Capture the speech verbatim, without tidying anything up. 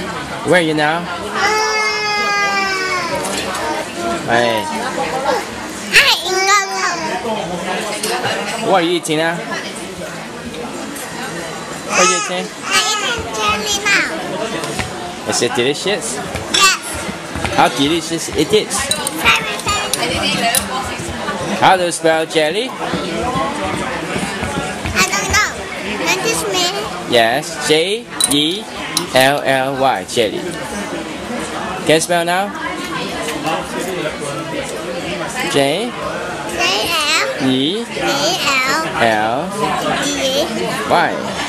Where are you now? Hey. What are you eating now? What are you eating? I'm eating jelly now. Is it delicious? Yes. How delicious it is? Very, very delicious. How do you spell jelly? I don't know. Don't you smell? Yes, J E L L Y, jelly. Can you spell now? J J L E E L L E Y.